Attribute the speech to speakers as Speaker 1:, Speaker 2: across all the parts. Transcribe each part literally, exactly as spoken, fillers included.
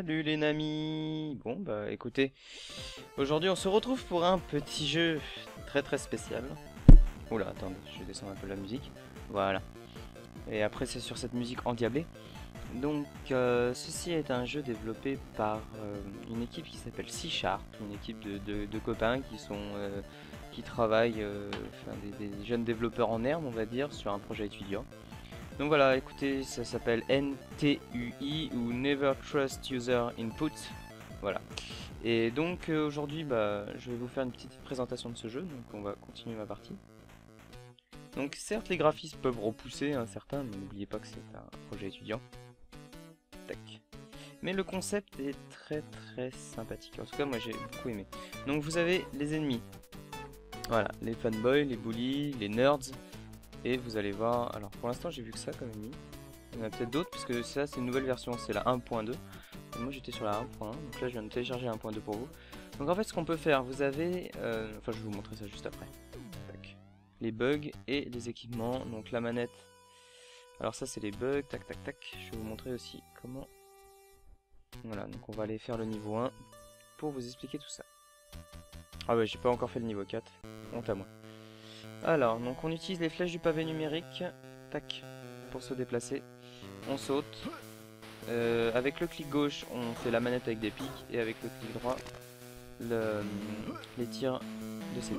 Speaker 1: Salut les amis. Bon bah écoutez, aujourd'hui on se retrouve pour un petit jeu très très spécial. Oula, attendez, je vais descendre un peu la musique. Voilà. Et après c'est sur cette musique endiablée. Donc euh, ceci est un jeu développé par euh, une équipe qui s'appelle C Sharp, une équipe de, de, de copains qui sont euh, qui travaillent, euh, enfin, des, des jeunes développeurs en herbe on va dire, sur un projet étudiant. Donc voilà, écoutez, ça s'appelle N T U I ou Never Trust User Input. Voilà. Et donc euh, aujourd'hui, bah, je vais vous faire une petite présentation de ce jeu. Donc on va continuer ma partie. Donc certes, les graphismes peuvent repousser un certain, mais n'oubliez pas que c'est un projet étudiant. Tac. Mais le concept est très très sympathique. En tout cas, moi j'ai beaucoup aimé. Donc vous avez les ennemis. Voilà, les fanboys, les bullies, les nerds. Et vous allez voir, alors pour l'instant j'ai vu que ça comme ennemi. Il y en a peut-être d'autres puisque ça c'est une nouvelle version, c'est la un point deux. Moi j'étais sur la un point un, donc là je viens de télécharger un point deux pour vous. Donc en fait ce qu'on peut faire, vous avez, euh, enfin je vais vous montrer ça juste après. Tac. Les bugs et les équipements, donc la manette. Alors ça c'est les bugs, tac tac tac. Je vais vous montrer aussi comment. Voilà, donc on va aller faire le niveau un pour vous expliquer tout ça. Ah ouais, j'ai pas encore fait le niveau quatre, honte à moi. Alors, donc on utilise les flèches du pavé numérique, tac, pour se déplacer. On saute. Euh, avec le clic gauche, on fait la manette avec des pics, et avec le clic droit, le, les tirs de C D.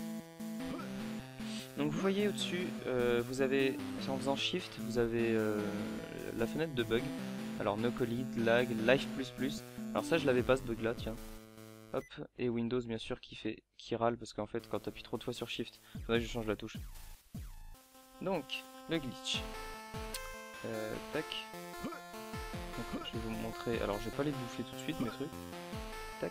Speaker 1: Donc vous voyez au-dessus, euh, vous avez, en faisant Shift, vous avez euh, la fenêtre de bug. Alors no collide, lag, life plus plus. Alors ça je l'avais pas ce bug là, tiens. Hop, et Windows bien sûr qui fait qui râle parce qu'en fait quand tu appuies trop de fois sur Shift, faudrait que je change la touche. Donc, le glitch. Euh, tac. Donc, je vais vous montrer. Alors je vais pas les bouffer tout de suite mes trucs. Tac.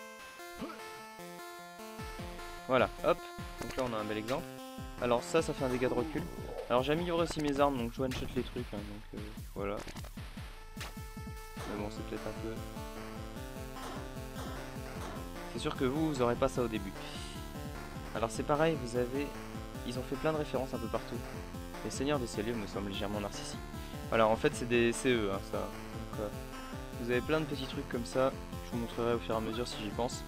Speaker 1: Voilà, hop. Donc là on a un bel exemple. Alors ça, ça fait un dégât de recul. Alors j'ai amélioré aussi mes armes, donc je one-shot les trucs. Hein, donc euh, voilà. Mais bon, c'est peut-être un peu... C'est sûr que vous, vous aurez pas ça au début. Alors c'est pareil, vous avez... Ils ont fait plein de références un peu partout. Les seigneurs des Célieux me semblent légèrement narcissiques. Voilà, en fait c'est des C E, hein, ça. Donc, euh, vous avez plein de petits trucs comme ça. Je vous montrerai au fur et à mesure si j'y pense.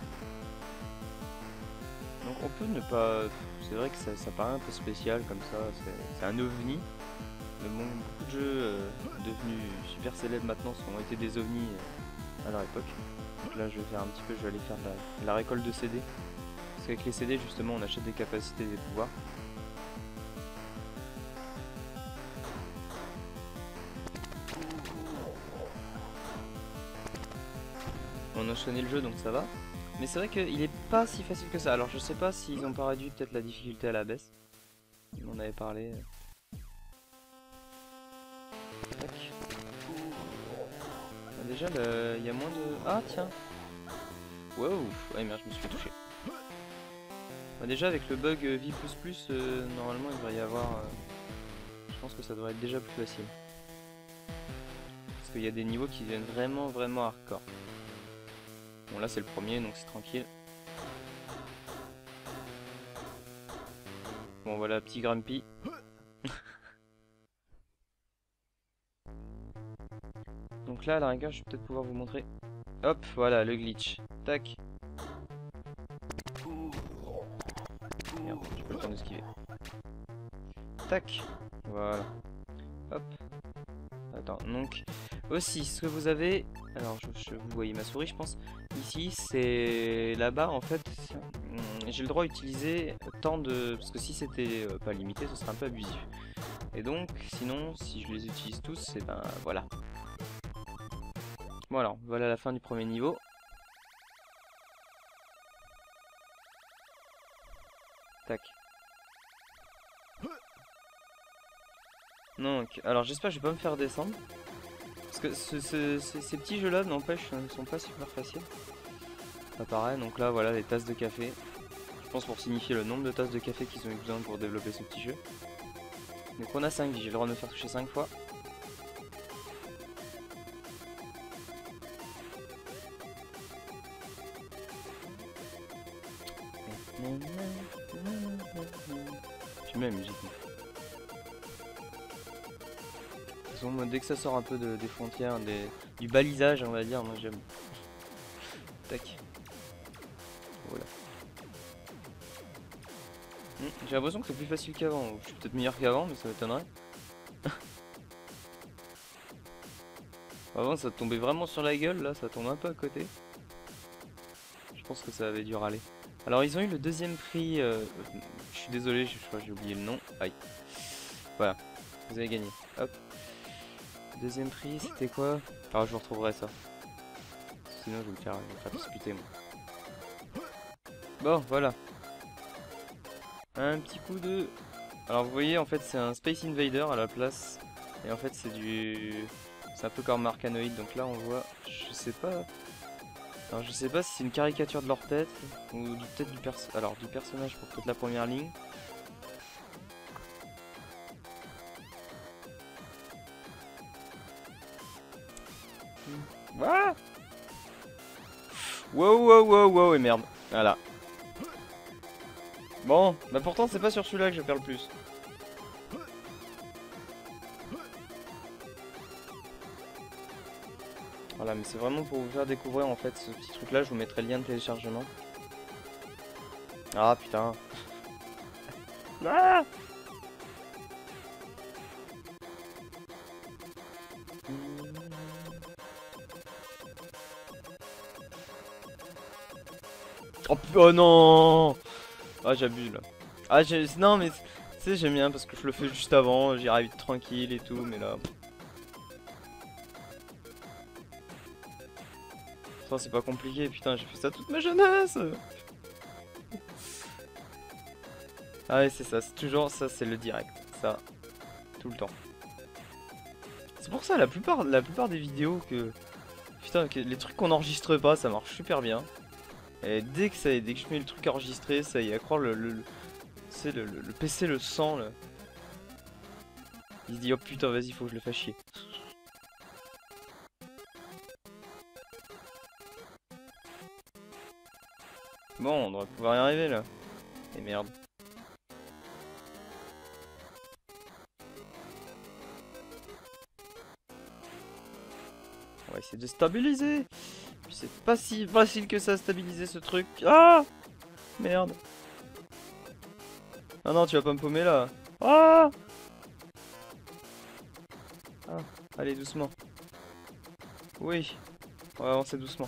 Speaker 1: Donc on peut ne pas... C'est vrai que ça, ça paraît un peu spécial comme ça. C'est un ovni. Mais bon, beaucoup de jeux euh, devenus super célèbres maintenant ont été des ovnis euh, à leur époque. Donc là je vais faire un petit peu, je vais aller faire de la, de la récolte de C D. Parce qu'avec les C D justement on achète des capacités et des pouvoirs. On a enchaîné le jeu donc ça va. Mais c'est vrai qu'il est pas si facile que ça. Alors je sais pas s'ils ont pas réduit peut-être la difficulté à la baisse. On en avait parlé. Tac. Déjà il y a moins de... Ah tiens. Wow. Ouais merde, je me suis fait toucher. Bah, déjà avec le bug euh, vie plus plus, euh, normalement il devrait y avoir... Euh, je pense que ça devrait être déjà plus facile. Parce qu'il y a des niveaux qui deviennent vraiment vraiment hardcore. Bon là c'est le premier donc c'est tranquille. Bon voilà, petit Grumpy. Donc là à la rigueur je vais peut-être pouvoir vous montrer. Hop, voilà le glitch. Tac. Merde, j'ai pas le temps d'esquiver. Tac. Voilà. Hop. Attends, donc aussi ce que vous avez, alors je, je, vous voyez ma souris je pense, ici c'est là-bas en fait, j'ai le droit d'utiliser tant de, parce que si c'était euh, pas limité ce serait un peu abusif. Et donc sinon si je les utilise tous, et ben voilà. Bon alors, voilà la fin du premier niveau. Tac. Donc, alors j'espère que je vais pas me faire descendre. Parce que ce, ce, ce, ces petits jeux là, n'empêche, ne sont pas super faciles. Ça paraît, donc là voilà les tasses de café. Je pense pour signifier le nombre de tasses de café qu'ils ont eu besoin pour développer ce petit jeu. Donc on a cinq vies, j'ai le droit de me faire toucher cinq fois. Tu mets la musique. façon, moi, dès que ça sort un peu de, des frontières, des, du balisage, on va dire, moi j'aime. Tac. Voilà. Hmm, j'ai l'impression que c'est plus facile qu'avant. Je suis peut-être meilleur qu'avant, mais ça m'étonnerait. Avant, ça tombait vraiment sur la gueule, là, ça tombe un peu à côté. Je pense que ça avait dû râler. Alors, ils ont eu le deuxième prix. Euh, je suis désolé, je, je crois que j'ai oublié le nom. Aïe. Voilà, vous avez gagné. Hop. Deuxième prix, c'était quoi? Alors, je vous retrouverai ça. Sinon, je vais me faire, je vais me faire disputer, moi. Bon, voilà. Un petit coup de... Alors, vous voyez, en fait, c'est un Space Invader à la place. Et en fait, c'est du... C'est un peu comme Arcanoid. Donc là, on voit... Je sais pas... Alors, je sais pas si c'est une caricature de leur tête. Ou du peut-être du perso... Alors, du personnage pour peut-être la première ligne. Voilà. Wow, wow, wow, wow, et merde. Voilà. Bon, bah pourtant c'est pas sur celui-là que je perds le plus. Voilà, mais c'est vraiment pour vous faire découvrir en fait ce petit truc là, je vous mettrai le lien de téléchargement. Ah putain. Ah, oh, oh non. Ah j'abuse là. Ah j'ai... Non mais tu sais j'aime bien parce que je le fais juste avant, j'y arrive tranquille et tout, mais là... Ça c'est pas compliqué, putain j'ai fait ça toute ma jeunesse. Ah ouais c'est ça, c'est toujours ça, c'est le direct, ça, tout le temps. C'est pour ça la plupart, la plupart des vidéos que... Putain, que les trucs qu'on enregistre pas, ça marche super bien. Et dès que, ça, dès que je mets le truc enregistré, ça y est, à croire le... le, le c'est le, le, le P C le sent là. Il se dit oh putain vas-y faut que je le fasse chier. Bon on devrait pouvoir y arriver là. Et merde. On va essayer de stabiliser. Puis c'est pas si facile que ça stabiliser ce truc. Ah merde. Ah non tu vas pas me paumer là. Ah Ah, allez doucement. Oui. On va avancer doucement.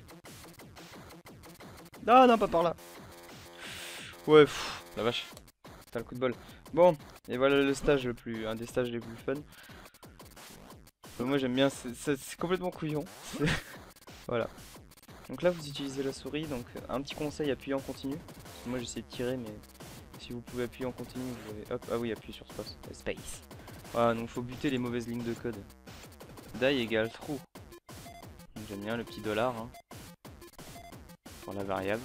Speaker 1: Non non pas par là. Ouais pff, la vache. T'as le coup de bol. Bon, et voilà le stage le plus, un des stages les plus fun. Euh, moi j'aime bien, c'est complètement couillon. Voilà. Donc là vous utilisez la souris, donc un petit conseil, appuyez en continu. Parce que moi j'essaie de tirer mais si vous pouvez appuyer en continu, vous avez... Hop, ah oui appuyez sur space. Space. Voilà, donc faut buter les mauvaises lignes de code. Die égale true. J'aime bien le petit dollar hein, pour la variable.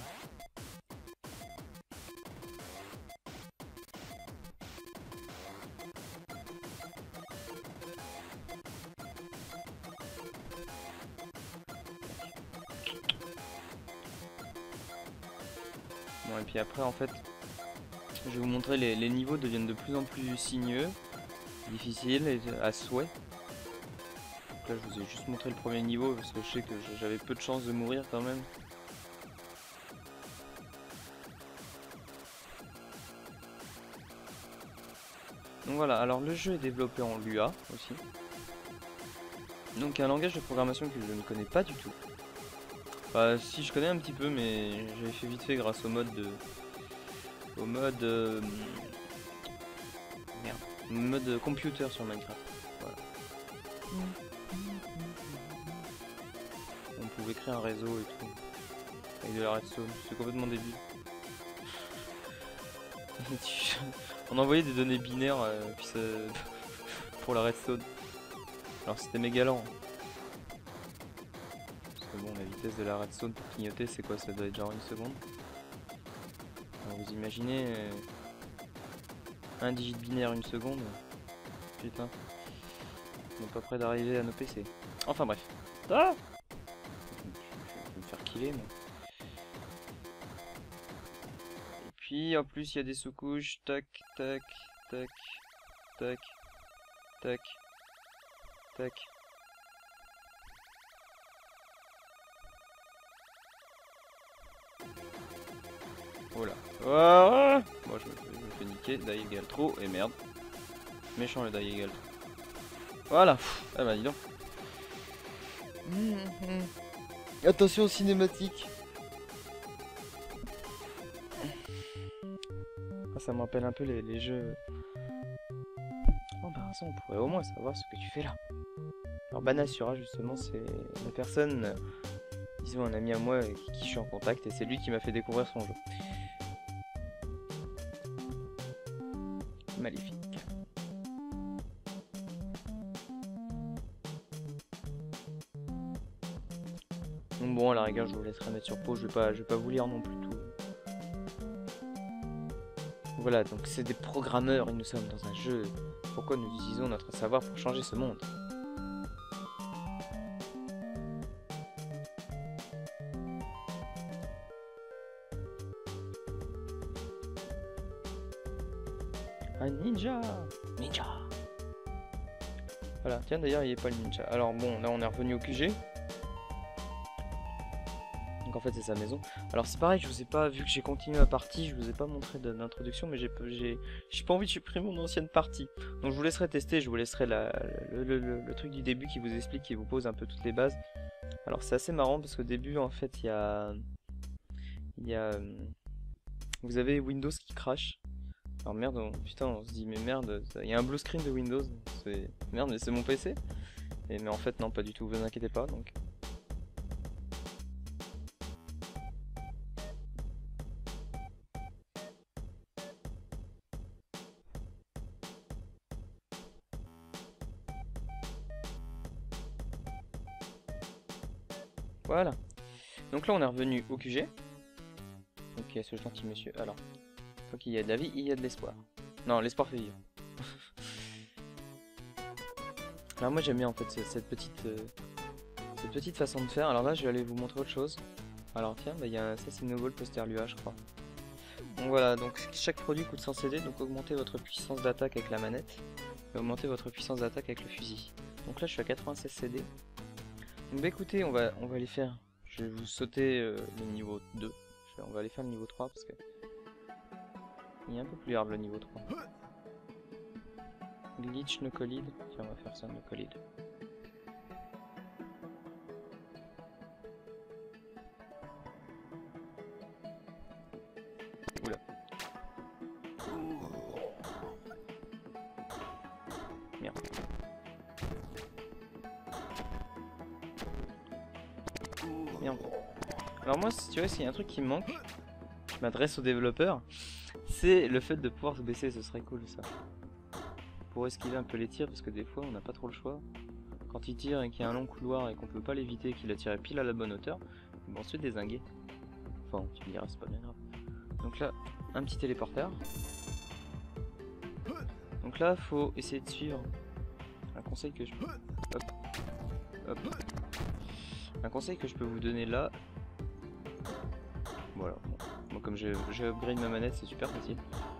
Speaker 1: Bon et puis après en fait je vais vous montrer les, les niveaux deviennent de plus en plus sinueux, difficiles et à souhait. Donc là je vous ai juste montré le premier niveau parce que je sais que j'avais peu de chances de mourir quand même. Donc voilà, alors le jeu est développé en Lua aussi. Donc un langage de programmation que je ne connais pas du tout. Bah si je connais un petit peu mais j'avais fait vite fait grâce au mode de... Au mode... Euh... Merde. Mode computer sur Minecraft. Voilà. On pouvait créer un réseau et tout. Avec de la redstone. C'est complètement débile. On envoyait des données binaires euh, puis ça... pour la redstone. Alors c'était méga lent. Parce que bon la vitesse de la redstone pour clignoter c'est quoi? Ça doit être genre une seconde. Alors vous imaginez euh, un digit binaire une seconde. Putain. On est pas près d'arriver à nos P C. Enfin bref. Ah, je vais me faire killer moi. Et puis en plus il y a des sous-couches. Tac, tac, tac, tac, tac. Tac. Oh là. Oh, moi je me, fais, je me fais niquer. Die égale trop. Et merde. Méchant le die égale trop. Voilà. Ah bah dis donc. Mmh, mmh. Attention aux cinématiques. Ah, ça me rappelle un peu les, les jeux. Oh bah ça on pourrait au moins savoir ce que tu fais là. Alors Banasura justement c'est la personne, euh, disons un ami à moi avec qui je suis en contact et c'est lui qui m'a fait découvrir son jeu. Maléfique. Donc bon à la rigueur je vous laisserai mettre sur pause, je vais pas, je vais pas vous lire non plus tout. Voilà donc c'est des programmeurs et nous sommes dans un jeu. Pourquoi nous utilisons notre savoir pour changer ce monde? Un ninja. Ninja. Voilà, tiens d'ailleurs il n'y a pas le ninja. Alors bon, là on est revenu au Q G. Donc en fait c'est sa maison. Alors c'est pareil, je vous ai pas, vu que j'ai continué ma partie, je vous ai pas montré d'introduction, mais j'ai j'ai pas envie de supprimer mon ancienne partie. Donc je vous laisserai tester, je vous laisserai la, le, le, le, le truc du début qui vous explique, qui vous pose un peu toutes les bases. Alors c'est assez marrant parce qu'au début en fait il y a... Il y a... Vous avez Windows qui crash. Alors merde, on, putain, on se dit mais merde, il y a un blue screen de Windows, c'est merde, mais c'est mon P C. Et mais en fait non, pas du tout, vous inquiétez pas donc. Voilà. Donc là on est revenu au Q G. Donc il y a ce gentil monsieur. Alors, faut qu'il y ait de la vie, il y a de l'espoir. Non, l'espoir fait vivre. Alors moi j'aime bien en fait cette petite euh, cette petite façon de faire. Alors là je vais aller vous montrer autre chose. Alors tiens, bah, y a, ça c'est Noble Poster Lua je crois. Donc voilà, donc chaque produit coûte cent C D, donc augmentez votre puissance d'attaque avec la manette et augmentez votre puissance d'attaque avec le fusil. Donc là je suis à quatre-vingt-seize C D. Donc bah écoutez, on va, on va aller faire, je vais vous sauter euh, le niveau deux. On va aller faire le niveau trois parce que il est un peu plus hard le niveau trois. Glitch no collide. Tiens, on va faire ça no collide. Oula. Merde. Merde. Alors moi, si tu vois, s'il y a un truc qui me manque, je m'adresse aux développeurs, c'est le fait de pouvoir se baisser, ce serait cool ça. Pour esquiver un peu les tirs, parce que des fois on n'a pas trop le choix. Quand il tire et qu'il y a un long couloir et qu'on peut pas l'éviter et qu'il a tiré pile à la bonne hauteur, on va se dézinguer. Enfin, tu me diras, c'est pas bien grave. Donc là, un petit téléporteur. Donc là, faut essayer de suivre un conseil que je peux... Hop. Hop. Un conseil que je peux vous donner là. Voilà. Bon. Moi, comme j'ai upgrade ma manette, c'est super facile.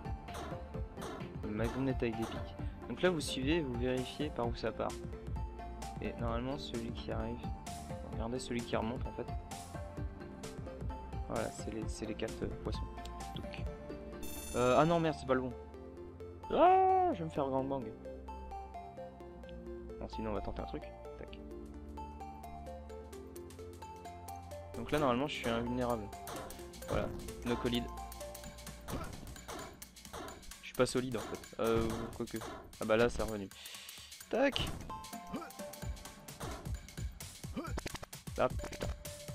Speaker 1: Ma manette avec des pics. Donc là, vous suivez, vous vérifiez par où ça part. Et normalement, celui qui arrive... Regardez celui qui remonte en fait. Voilà, c'est les, les quatre euh, poissons. Donc. Euh, ah non, merde, c'est pas le bon. Ah, je vais me faire gangbang. Bon, sinon, on va tenter un truc. Tac. Donc là, normalement, je suis invulnérable. Voilà, no collide. Je suis pas solide en fait. Euh, quoique. Ah bah là, c'est revenu. Tac. Ah putain.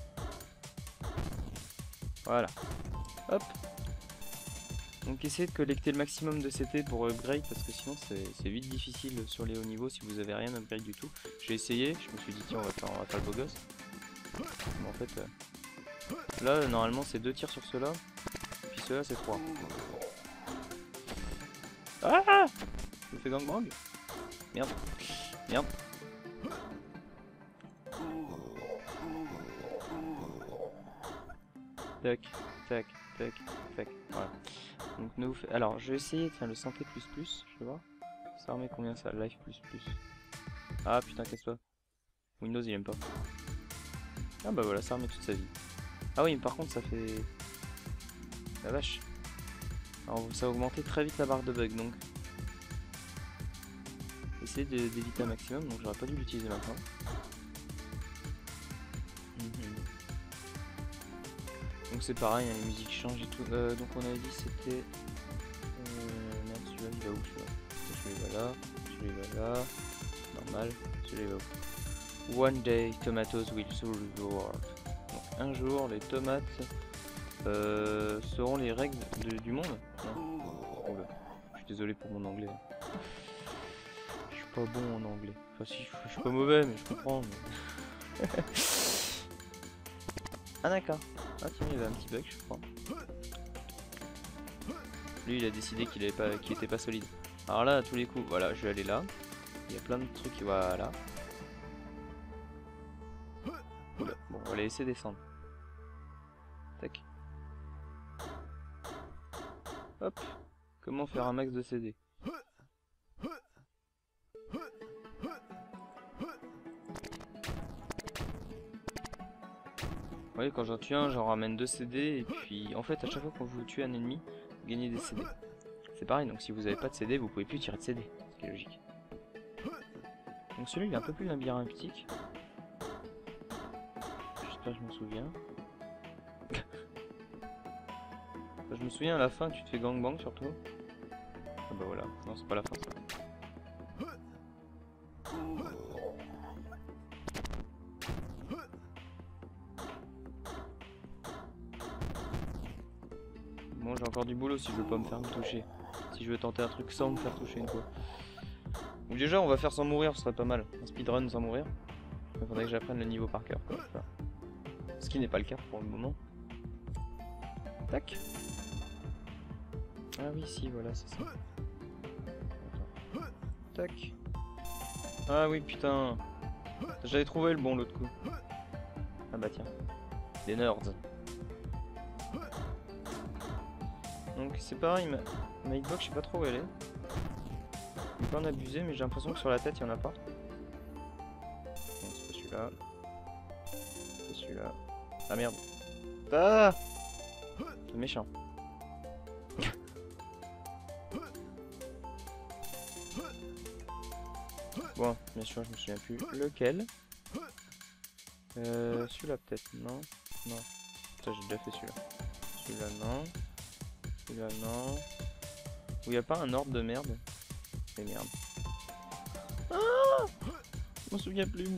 Speaker 1: Voilà. Hop. Donc essayez de collecter le maximum de C T pour upgrade parce que sinon c'est vite difficile sur les hauts niveaux si vous avez rien upgrade du tout. J'ai essayé, je me suis dit tiens on va faire, on va faire le beau gosse. Mais en fait euh, là normalement c'est deux tirs sur ceux-là, puis ceux-là c'est trois. Ah, je me fais gangbang. Merde. Merde. Tac, tac, tac, tac, voilà. Donc nous, alors je vais essayer de faire le santé plus plus, je vais voir. Ça remet combien ça, life plus plus. Ah putain, casse-toi. Windows il aime pas. Ah bah voilà, ça remet toute sa vie. Ah oui, mais par contre ça fait... La vache. Alors ça a augmenté très vite la barre de bug donc. Essayez d'éviter un maximum, donc j'aurais pas dû l'utiliser maintenant. Mm-hmm. Donc c'est pareil, hein, les musiques changent et tout. Euh, donc on avait dit c'était... Euh, merde, celui-là il va où celui-là? Celui-là va là, celui-là va là. Normal, celui-là va où? One day tomatoes will rule the world. Donc un jour les tomates euh, seront les règles de, du monde. Non. Oh là. Je suis désolé pour mon anglais. Je suis pas bon en anglais. Enfin si, je suis pas mauvais mais je comprends. Mais... ah d'accord. Ah tiens, il y avait un petit bug je crois. Lui il a décidé qu'il avait pas, qu'il était pas solide. Alors là à tous les coups, voilà, je vais aller là. Il y a plein de trucs, voilà. Oula, bon, on va les laisser descendre. Tac. Hop. Comment faire un max de C D? Vous voyez, quand j'en tue un, j'en ramène deux C D. Et puis, en fait, à chaque fois que vous tuez un ennemi, vous gagnez des C D. C'est pareil, donc si vous n'avez pas de C D, vous pouvez plus tirer de C D. Ce qui est logique. Donc celui-là, il est un peu plus labyrinthique. J'espère que je m'en souviens. Je me souviens à la fin, tu te fais gangbang surtout. Ah bah voilà, non c'est pas la fin ça. Bon j'ai encore du boulot si je veux pas me faire me toucher. Si je veux tenter un truc sans me faire toucher une fois. Donc déjà on va faire sans mourir, ce serait pas mal. Un speedrun sans mourir. Il faudrait que j'apprenne le niveau par cœur quoi. Enfin, ce qui n'est pas le cas pour le moment. Tac. Ah oui si voilà c'est ça. Attends. Tac. Ah oui putain. J'avais trouvé le bon l'autre coup. Ah bah tiens. Des nerds. Donc c'est pareil, ma, ma hitbox je sais pas trop où elle est. Je peux pas en abuser mais j'ai l'impression que sur la tête il y en a pas. Bon, c'est pas celui-là. C'est celui-là. Ah merde. Ah, c'est méchant. Bon, bien sûr, je me souviens plus lequel. Euh, celui-là peut-être, non? Non. Ça, j'ai déjà fait celui-là. Celui-là, non. Celui-là, non. Où il n'y a pas un ordre de merde. C'est merde. Ah, je m'en souviens plus.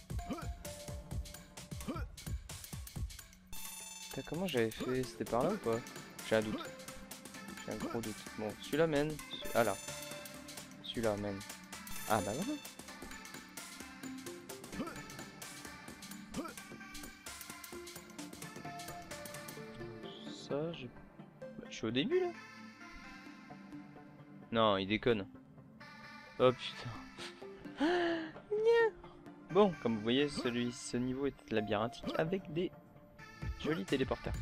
Speaker 1: Putain, comment j'avais fait? C'était par là ou pas? J'ai un doute. J'ai un gros doute. Bon, celui-là mène. Ah là. Celui-là mène. Ah bah voilà. Ça, je... Bah, je suis au début là. Non, il déconne. Oh putain. Bon, comme vous voyez, celui, ce niveau est labyrinthique avec des jolis téléporteurs.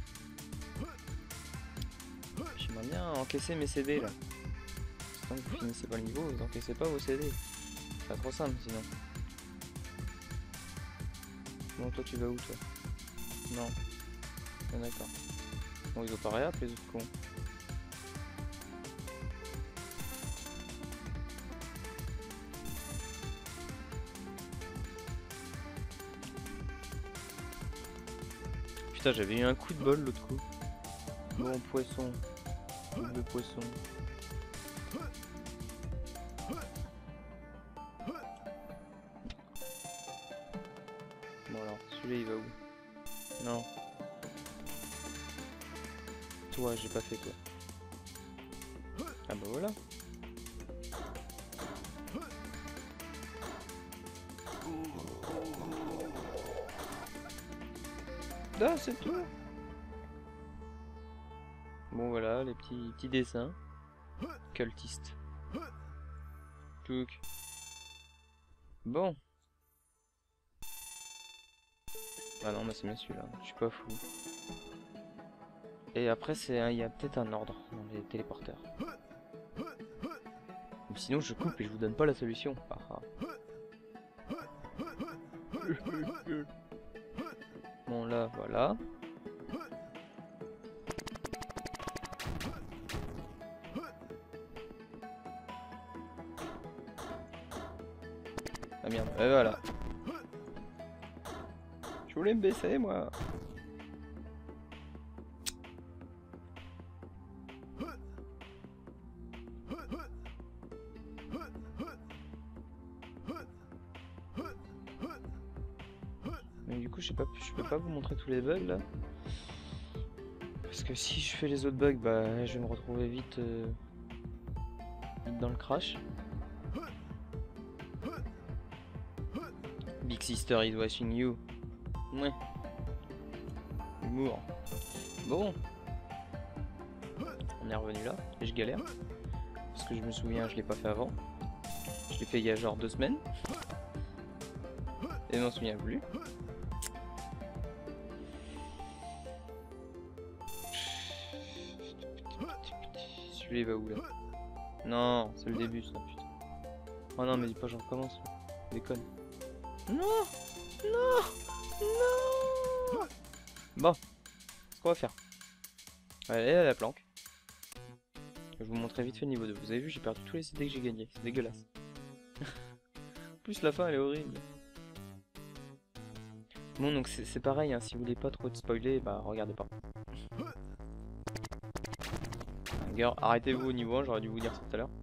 Speaker 1: J'aimerais bien encaisser mes C D là. Tant que vous finissez pas le niveau, vous encaissez pas vos C D. C'est pas trop simple sinon. Bon, toi tu vas où toi? Non. Ah, d'accord. Bon, ils ont pas réapp les autres cons. Putain, j'avais eu un coup de bol l'autre coup. Bon, poisson. Double poisson. Bon alors, celui-là il va où? Non. Toi, j'ai pas fait toi. Ah bah voilà. Ah, c'est tout. Bon voilà, les petits, petits dessins. Cultiste. Tchouk. Bon. Ah non, mais c'est bien celui-là, je suis pas fou. Et après, c'est il y a peut-être un ordre dans les téléporteurs. Mais sinon, je coupe et je vous donne pas la solution. Ah, ah. Bon là, voilà. Ah merde, et voilà. Je voulais me baisser moi. Mais du coup je sais pas, je peux pas vous montrer tous les bugs là. Parce que si je fais les autres bugs, bah je vais me retrouver vite, euh, vite dans le crash. Big Sister is watching you. Ouais. Humour. Bon. On est revenu là. Et je galère. Parce que je me souviens, je l'ai pas fait avant. Je l'ai fait il y a genre deux semaines. Et je m'en souviens plus. Celui-là il va où là? Non, c'est le début ça, putain. Oh non, mais dis pas je recommence. Déconne. Non! Non! Non! Bon, ce qu'on va faire. Allez à la planque. Je vais vous montrer vite fait le niveau deux. Vous avez vu, j'ai perdu tous les C D que j'ai gagnés. C'est dégueulasse. En plus, la fin elle est horrible. Bon, donc c'est pareil, hein, si vous voulez pas trop de spoiler, bah regardez pas. Gars, arrêtez-vous au niveau un, j'aurais dû vous dire ça tout à l'heure.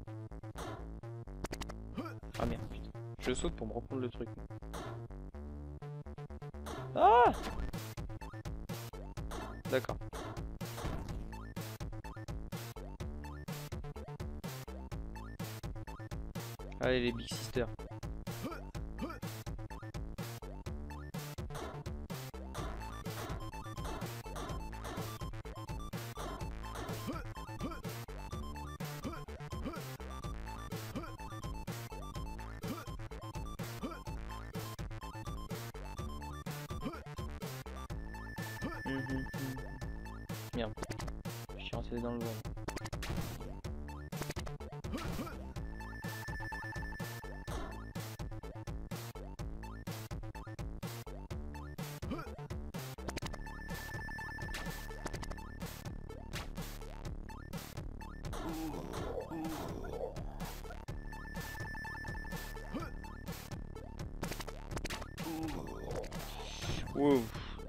Speaker 1: Ah merde, putain. Je saute pour me reprendre le truc. Ah! D'accord. Allez les Big Sisters. Mmh. Merde. Je suis rentré dans le vent. Wow.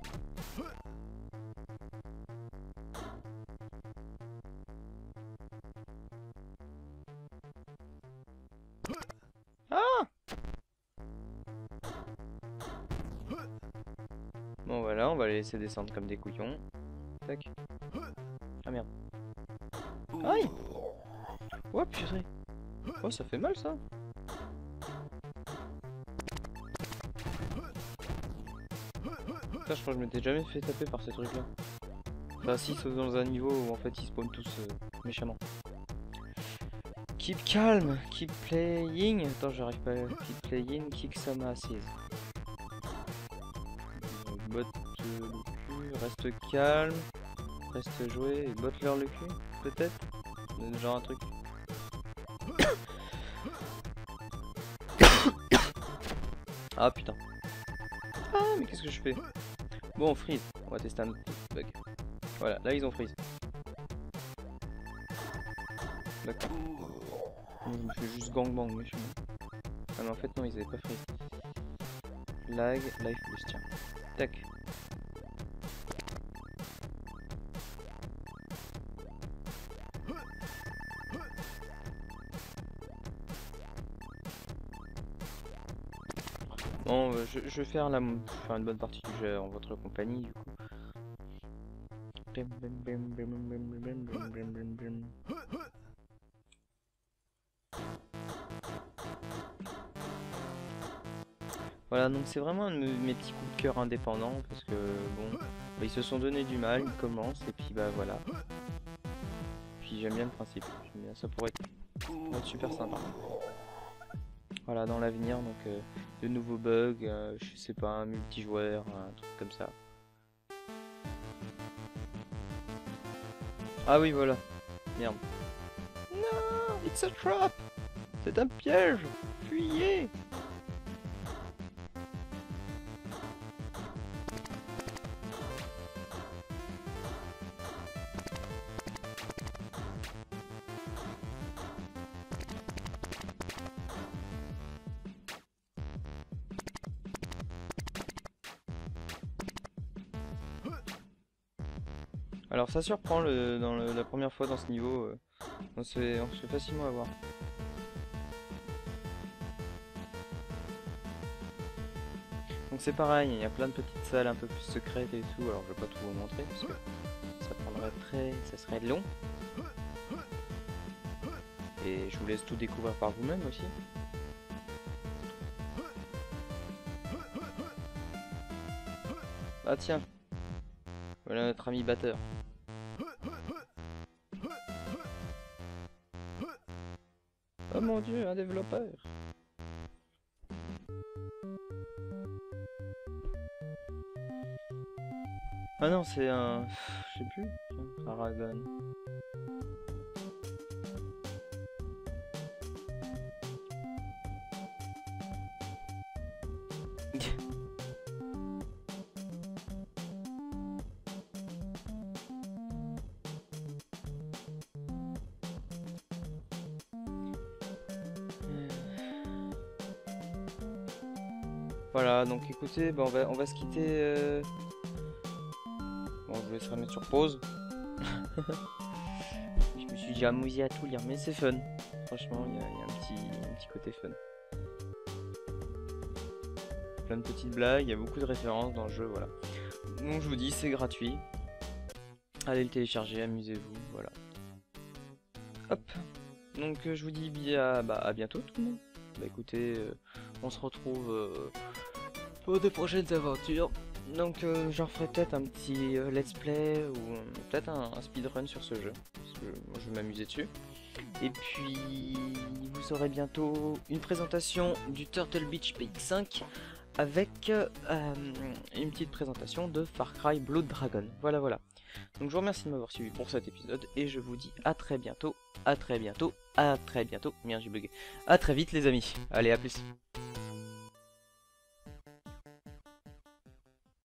Speaker 1: Ah! Bon voilà, on va les laisser descendre comme des couillons. Tac. Ah merde. Aïe! Oh purée. Oh ça fait mal ça. Putain, je crois que je m'étais jamais fait taper par ces trucs là. Enfin si, sauf dans un niveau où en fait ils spawnent tous euh, méchamment. Keep calm, keep playing. Attends, j'arrive pas. Keep playing, kick some asses. Botte le cul, reste calme, reste jouer et botte leur le cul, peut-être. Genre un truc. Ah putain. Ah mais qu'est-ce que je fais? Bon, on freeze. On va tester un autre bug. Voilà, là ils ont freeze. D'accord. Je me fais juste gangbang, mais je suis... Ah mais en fait non, ils avaient pas freeze. Lag, life boost, tiens. Tac. Bon, euh, je, je vais faire, la, faire une bonne partie du jeu en votre compagnie, du coup. Voilà, donc c'est vraiment un de mes petits coups de cœur indépendants, parce que, bon, bah, ils se sont donné du mal, ils commencent, et puis bah voilà. Puis j'aime bien le principe, j'aime bien, ça pourrait être, pourrait être super sympa. Voilà, dans l'avenir, donc euh, de nouveaux bugs, euh, je sais pas, un multijoueur, un truc comme ça. Ah oui, voilà. Merde. Non, it's a trap. C'est un piège. Fuyez. Alors ça surprend le, dans le, la première fois dans ce niveau, euh, on, se fait, on se fait facilement avoir. Donc c'est pareil, il y a plein de petites salles un peu plus secrètes et tout, alors je vais pas tout vous montrer parce que ça prendrait très... ça serait long. Et je vous laisse tout découvrir par vous-même aussi. Ah tiens, voilà notre ami batteur. Oh mon dieu, un développeur. Ah non, c'est un... je sais plus. Tiens, Aragon. Voilà, donc écoutez, bah on, va, on va se quitter. Euh... Bon, je vous laisserai mettre sur pause. Je me suis déjà amusé à tout lire, mais c'est fun. Franchement, il y, y a un petit, un petit côté fun. Plein de petites blagues, il y a beaucoup de références dans le jeu, voilà. Donc je vous dis, c'est gratuit. Allez le télécharger, amusez-vous, voilà. Hop. Donc euh, je vous dis bien, bah, à bientôt tout le monde. Bah écoutez, euh, on se retrouve euh, pour de prochaines aventures. Donc euh, j'en ferai peut-être un petit euh, let's play ou euh, peut-être un, un speedrun sur ce jeu. Parce que moi je vais m'amuser dessus. Et puis vous aurez bientôt une présentation du Turtle Beach P X cinq avec euh, une petite présentation de Far Cry Blood Dragon. Voilà voilà. Donc je vous remercie de m'avoir suivi pour cet épisode et je vous dis à très bientôt, à très bientôt, à très bientôt. Merde, j'ai bugué. À très vite les amis. Allez, à plus.